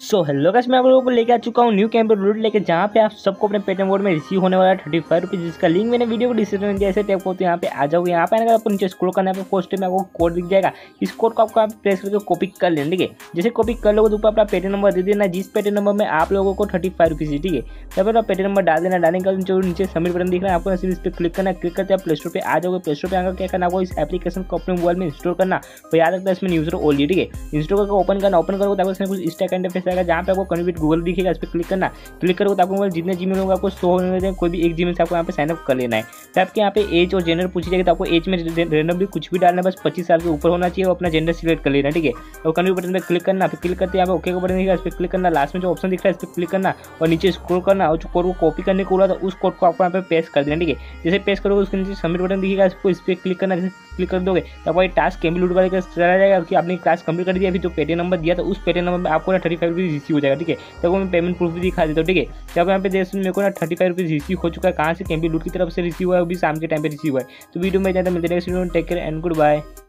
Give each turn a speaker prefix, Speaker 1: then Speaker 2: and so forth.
Speaker 1: So hello guys, मैं आप लोगों को लेके आ चुका हूँ न्यू कैंपेन रूट लेके, जहाँ पे आप सबको अपने पेटीएम वॉलेट में रिसीव होने वाला 35 रुपीज़, जिसका लिंक मैंने वीडियो को डिस्क्रिप्शन में दिया। ऐसे टैप हो तो यहाँ पे आ जाओगे। यहाँ पे आने का आपको नीचे स्क्रॉल करना है, पोस्ट में आपको कोड दिख जाएगा। इस कोड को आपको प्रेस करके कॉपी कर लेना, ठीक है। जैसे कॉपी कर लोगे तो ऊपर अपना पेटीएम नंबर दे देना, जिस पेटीएम नंबर में आप लोगों को 35 रुपीज़, ठीक है। तब अपना पेटीएम नंबर डाल देना। डालने के बाद नीचे सबमिट बटन दिख रहा है, आपको सिर्फ इस पर क्लिक करना। क्लिक करते आप प्ले स्टोर पर आ जाओगे। प्ले स्टोर पर आकर क्या करना, आपको इस एप्लीकेशन को अपने मोबाइल में इंस्टॉल करना। तो याद रखना इसमें यूजर ओनली, ठीक है। इंस्टॉल करके ओपन करना। ओपन करोगे तो आपको कुछ इस टाइप का इंटरफेस आएगा, जहाँ पे आपको कन्वर्ट गूगल दिखेगा, इस पर क्लिक करना। क्लिक करोगे तो आपको मोबाइल जितने जीमेल होंगे आपको शो होने दें, कोई भी एक जीमेल से आपको यहाँ पे साइनअप कर लेना है। तो आपके यहाँ पे एज और जेंडर पूछी जाएगी, तो आपको एज में रैंडमली कुछ भी डालना है, बस 25 साल के ऊपर होना चाहिए और अपना जेंडर सिलेक्ट कर लेना, ठीक है। और कन्वर्ट बटन पर क्लिक करना। फिर क्लिक करते हैं यहाँ पे ओके का बटन दिखेगा, इस पर क्लिक करना। लास्ट में जो ऑप्शन दिख रहा है इस पर क्लिक करना और नीचे स्क्रॉल करना और जो कोड को कॉपी करने को बोला था उस कोड को आपको यहाँ पे पेस्ट कर देना, ठीक है। जैसे पेस्ट करोगे उसके नीचे सबमिट बटन दिखेगा, इसको इस पर क्लिक करना। जैसे क्लिक कर दोगे तो आपका टास्क कैंपेन लूट वाले चला जाएगा कि आपने टास्क कंप्लीट कर दिया। फिर जो पेटीएम नंबर दिया था उस पेटीएम नंबर में आपको 35 रुपीज़ रिसीव हो जाएगा, ठीक है। तो मैं पेमेंट प्रूफ भी दिखा देता हूँ, ठीक है। जब यहाँ पे देख मेरे को 35 रुपीज़ रिसीव हो चुका है। कहाँ से कैंपेन लूट की तरफ से रिसीव हुआ है, वो भी शाम के टाइम पे रिसीव हुआ है। तो वीडियो में ज़्यादा मिलते रहेगा। Take care and good bye.